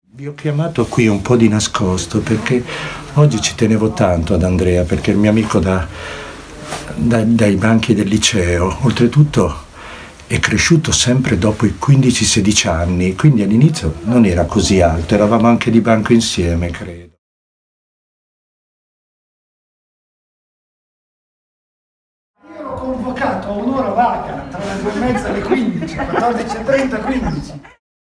Vi ho chiamato qui un po' di nascosto perché oggi ci tenevo tanto ad Andrea, perché è il mio amico dai banchi del liceo. Oltretutto è cresciuto sempre dopo i 15-16 anni, quindi all'inizio non era così alto, eravamo anche di banco insieme, credo. Io l'ho convocato a un'ora vaga, tra le 2:30 e le 15, 14:30, 15.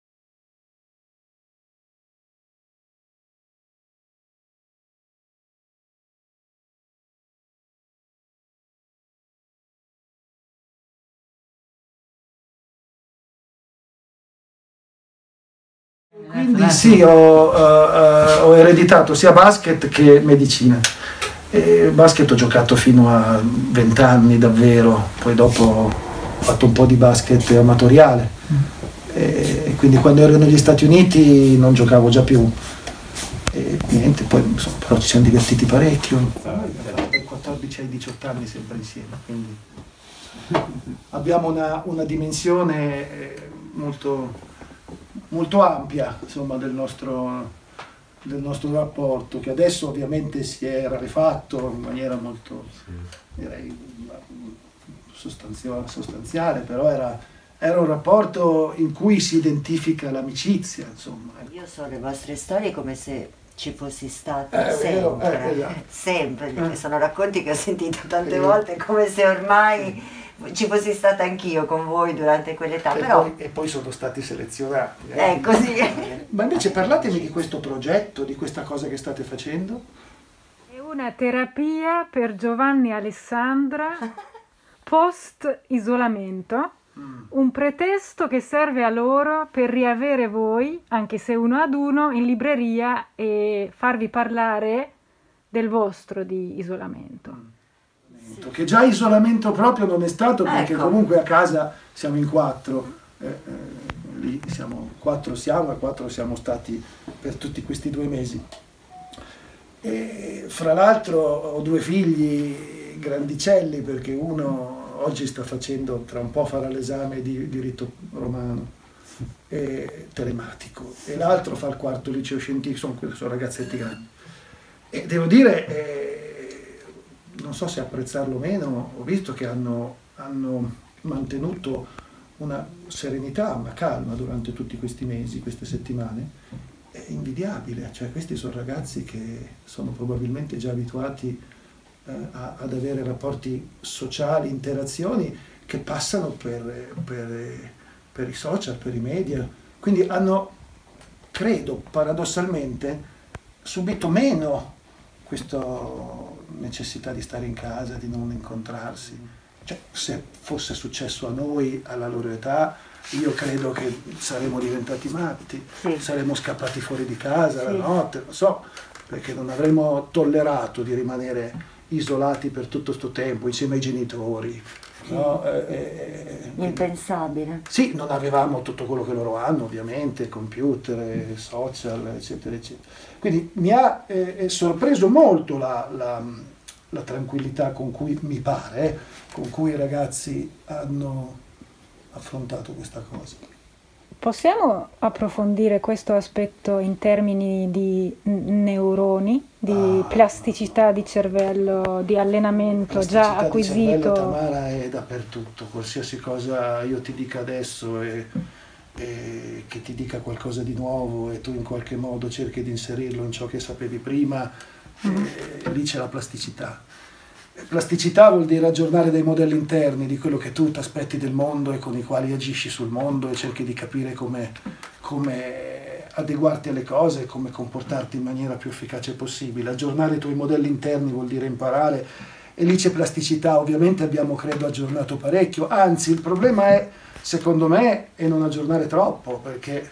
Quindi sì, ho ereditato sia basket che medicina. Basket ho giocato fino a 20 anni davvero, poi dopo ho fatto un po' di basket amatoriale. Quindi quando ero negli Stati Uniti non giocavo già più. E niente, poi insomma, però ci siamo divertiti parecchio. Dai 14 ai 18 anni sempre insieme, quindi abbiamo una dimensione molto ampia, insomma, del nostro rapporto, che adesso ovviamente si è rarefatto in maniera molto, direi, sostanziale, però era un rapporto in cui si identifica l'amicizia, insomma. Io so le vostre storie come se ci fossi stato sempre, perché sono racconti che ho sentito tante volte, come se ormai ci fossi stata anch'io con voi durante quell'età. E poi sono stati selezionati. È così. Ma invece parlatemi di questo progetto, di questa cosa che state facendo. È una terapia per Giovanni e Alessandra post isolamento, un pretesto che serve a loro per riavere voi, anche se uno ad uno, in libreria e farvi parlare del vostro di isolamento. Che già isolamento proprio non è stato, perché comunque a casa siamo in 4, lì siamo 4 e 4 siamo stati per tutti questi 2 mesi. E fra l'altro ho 2 figli grandicelli, perché uno oggi sta facendo, tra un po' farà l'esame di diritto romano telematico, e l'altro fa il 4º liceo scientifico, sono ragazzetti grandi. E devo dire, non so se apprezzarlo o meno, ho visto che hanno mantenuto una serenità, una calma durante tutti questi mesi, queste settimane. È invidiabile, cioè questi sono ragazzi che sono probabilmente già abituati ad avere rapporti sociali, interazioni che passano per i social, per i media. Quindi hanno, credo, paradossalmente, subito meno questa necessità di stare in casa, di non incontrarsi. Cioè, se fosse successo a noi, alla loro età, io credo che saremmo diventati matti, saremmo scappati fuori di casa la notte, non so, perché non avremmo tollerato di rimanere isolati per tutto questo tempo, insieme ai genitori. No? Impensabile. Sì, non avevamo tutto quello che loro hanno, ovviamente, computer, social, eccetera, eccetera. Quindi mi ha sorpreso molto la tranquillità con cui, mi pare, con cui i ragazzi hanno affrontato questa cosa. Possiamo approfondire questo aspetto in termini di neuroni, di plasticità di cervello, di allenamento già acquisito? Di cervello, Tamara, è dappertutto, qualsiasi cosa io ti dica adesso e che ti dica qualcosa di nuovo e tu in qualche modo cerchi di inserirlo in ciò che sapevi prima, lì c'è la plasticità. Plasticità vuol dire aggiornare dei modelli interni di quello che tu ti aspetti del mondo e con i quali agisci sul mondo e cerchi di capire come adeguarti alle cose e come comportarti in maniera più efficace possibile. Aggiornare i tuoi modelli interni vuol dire imparare, e lì c'è plasticità. Ovviamente abbiamo, credo, aggiornato parecchio, anzi il problema è, secondo me, è non aggiornare troppo, perché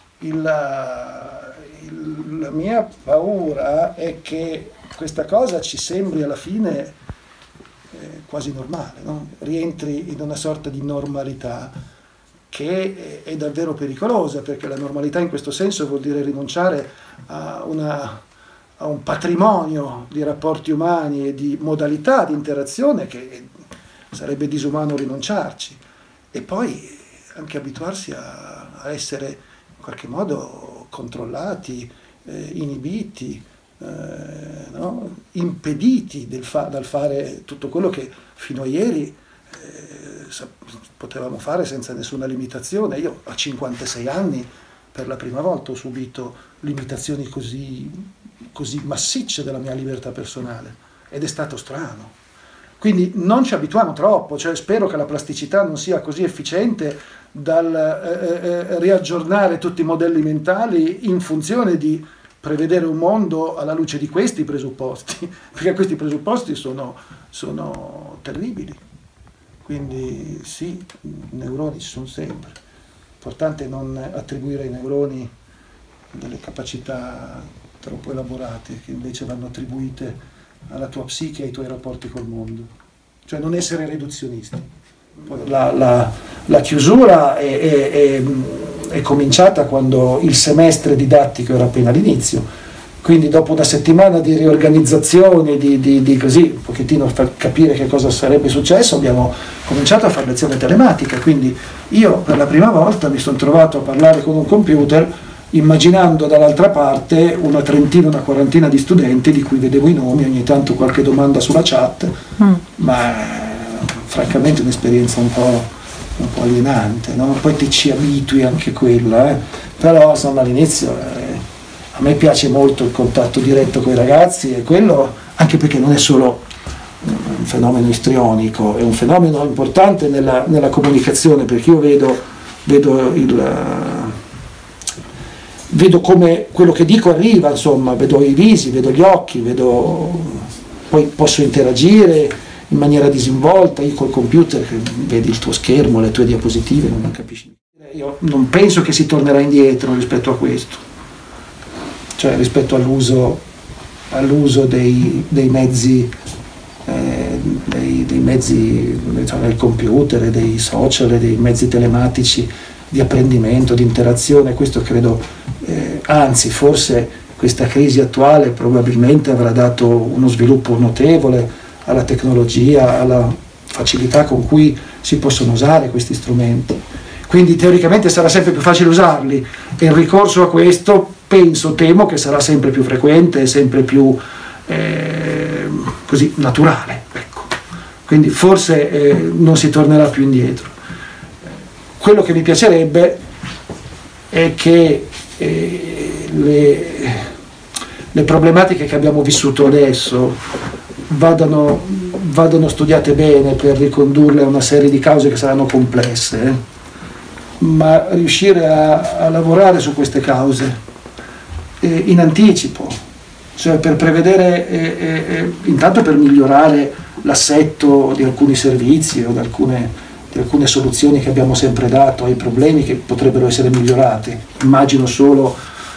la mia paura è che questa cosa ci sembri alla fine quasi normale, no? Rientri in una sorta di normalità che è davvero pericolosa, perché la normalità in questo senso vuol dire rinunciare a un patrimonio di rapporti umani e di modalità di interazione che sarebbe disumano rinunciarci, e poi anche abituarsi a essere in qualche modo controllati, inibiti, no? Impediti dal fare tutto quello che fino a ieri potevamo fare senza nessuna limitazione. Io a 56 anni per la prima volta ho subito limitazioni così massicce della mia libertà personale ed è stato strano. Quindi non ci abituiamo troppo, cioè spero che la plasticità non sia così efficiente dal riaggiornare tutti i modelli mentali in funzione di prevedere un mondo alla luce di questi presupposti, perché questi presupposti sono terribili. Quindi sì, i neuroni ci sono sempre. L'importante è non attribuire ai neuroni delle capacità troppo elaborate che invece vanno attribuite alla tua psiche e ai tuoi rapporti col mondo. Cioè non essere riduzionisti. La chiusura è cominciata quando il semestre didattico era appena all'inizio. Quindi dopo una settimana di riorganizzazione, di così un pochettino per capire che cosa sarebbe successo, abbiamo cominciato a fare lezione telematica. Quindi io per la prima volta mi sono trovato a parlare con un computer immaginando dall'altra parte una trentina, una quarantina di studenti di cui vedevo i nomi, ogni tanto qualche domanda sulla chat, ma francamente un'esperienza un po' alienante, no? Poi ti ci abitui anche quella, però insomma all'inizio a me piace molto il contatto diretto con i ragazzi e quello anche perché non è solo un fenomeno istrionico, è un fenomeno importante nella comunicazione, perché io vedo come quello che dico arriva, insomma, vedo i visi, vedo gli occhi, poi posso interagire in maniera disinvolta. Io col computer vedi il tuo schermo, le tue diapositive, non capisci. Io non penso che si tornerà indietro rispetto a questo, cioè rispetto all'uso dei mezzi del computer e dei social e dei mezzi telematici di apprendimento, di interazione. Questo credo, anzi forse questa crisi attuale probabilmente avrà dato uno sviluppo notevole alla tecnologia, alla facilità con cui si possono usare questi strumenti. Quindi teoricamente sarà sempre più facile usarli e il ricorso a questo temo che sarà sempre più frequente e sempre più così naturale, ecco. Quindi forse non si tornerà più indietro. Quello che mi piacerebbe è che le problematiche che abbiamo vissuto adesso vadano studiate bene per ricondurle a una serie di cause che saranno complesse, ma riuscire a lavorare su queste cause in anticipo, cioè per prevedere, intanto per migliorare l'assetto di alcuni servizi o di alcune soluzioni che abbiamo sempre dato ai problemi che potrebbero essere migliorati. Immagino solo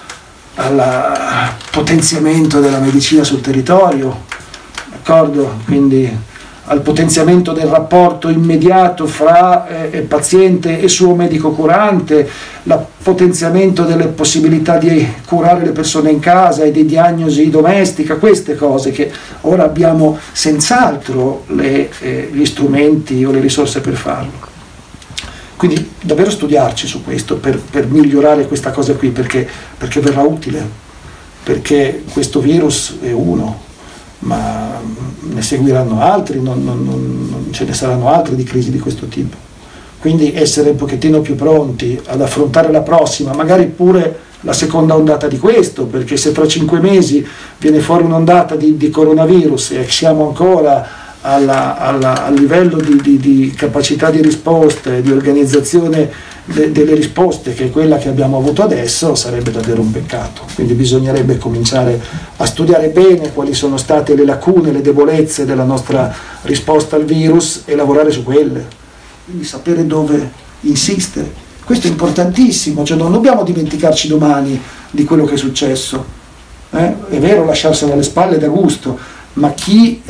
al potenziamento della medicina sul territorio, d'accordo? Quindi al potenziamento del rapporto immediato fra paziente e suo medico curante, il potenziamento delle possibilità di curare le persone in casa e di diagnosi domestica, queste cose che ora abbiamo senz'altro gli strumenti o le risorse per farlo. Quindi davvero studiarci su questo per migliorare questa cosa qui, perché verrà utile, perché questo virus è uno, ma ne seguiranno altri, non ce ne saranno altri di crisi di questo tipo. Quindi essere un pochettino più pronti ad affrontare la prossima, magari pure la seconda ondata di questo, perché se tra 5 mesi viene fuori un'ondata di coronavirus e siamo ancora al livello di capacità di risposta e di organizzazione delle risposte che è quella che abbiamo avuto adesso, sarebbe davvero un peccato. Quindi bisognerebbe cominciare a studiare bene quali sono state le lacune, le debolezze della nostra risposta al virus e lavorare su quelle, quindi sapere dove insistere. Questo è importantissimo, cioè non dobbiamo dimenticarci domani di quello che è successo, è vero, lasciarselo alle spalle da gusto, ma chi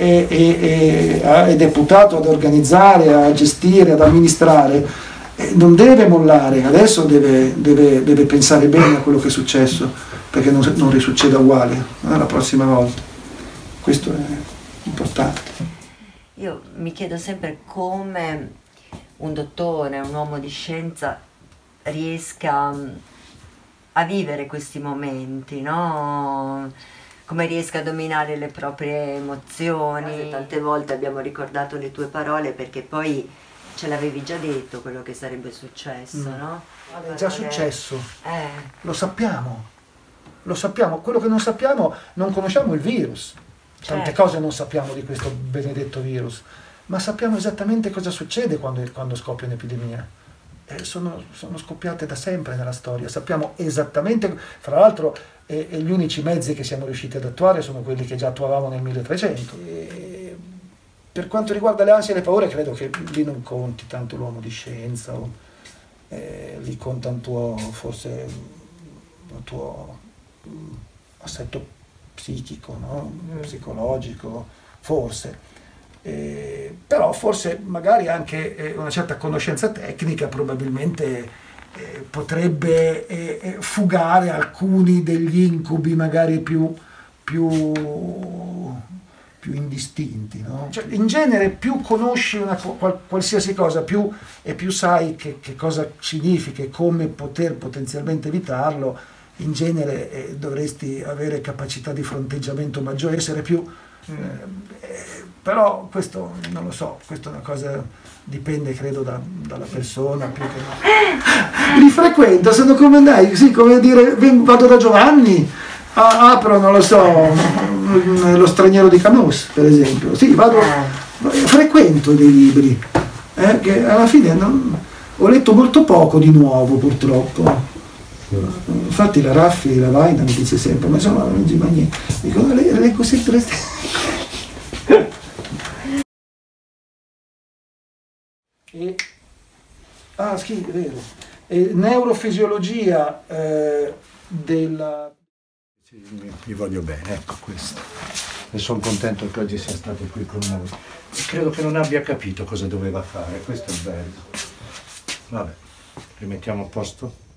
è deputato ad organizzare, a gestire, ad amministrare, non deve mollare, adesso deve pensare bene a quello che è successo, perché non risucceda uguale la prossima volta. Questo è importante. Io mi chiedo sempre come un dottore, un uomo di scienza riesca a vivere questi momenti, no? Come riesca a dominare le proprie emozioni. Tante volte abbiamo ricordato le tue parole perché poi ce l'avevi già detto quello che sarebbe successo, no? È già successo, lo sappiamo, quello che non sappiamo, non conosciamo il virus, tante cose non sappiamo di questo benedetto virus, ma sappiamo esattamente cosa succede quando scoppia un'epidemia. Sono scoppiate da sempre nella storia, sappiamo esattamente, fra l'altro gli unici mezzi che siamo riusciti ad attuare sono quelli che già attuavamo nel 1300. Per quanto riguarda le ansie e le paure, credo che lì non conti tanto l'uomo di scienza, lì conta forse un tuo assetto psichico, no? Psicologico, forse. Però forse magari anche una certa conoscenza tecnica probabilmente potrebbe fugare alcuni degli incubi magari più indistinti, no? Cioè, in genere più conosci qualsiasi cosa, più sai che cosa significa e come poter potenzialmente evitarlo, in genere dovresti avere capacità di fronteggiamento maggiore, essere più... però questo non lo so, questa è una cosa, dipende credo dalla persona più che no. Li frequento, sono come dai, sì, come dire, vado da Giovanni, apro, non lo so, Lo straniero di Camus, per esempio. Sì, frequento dei libri, che alla fine ho letto molto poco di nuovo, purtroppo. Infatti la Raffi, la Vaina mi dice sempre, ma insomma non leggi mai niente. Dico, leggo sempre le stesse. Sì, è vero. Neurofisiologia della... Sì, mi voglio bene, ecco questo. E sono contento che oggi sia stato qui con noi. Credo che non abbia capito cosa doveva fare, questo è bello. Vabbè, rimettiamo a posto.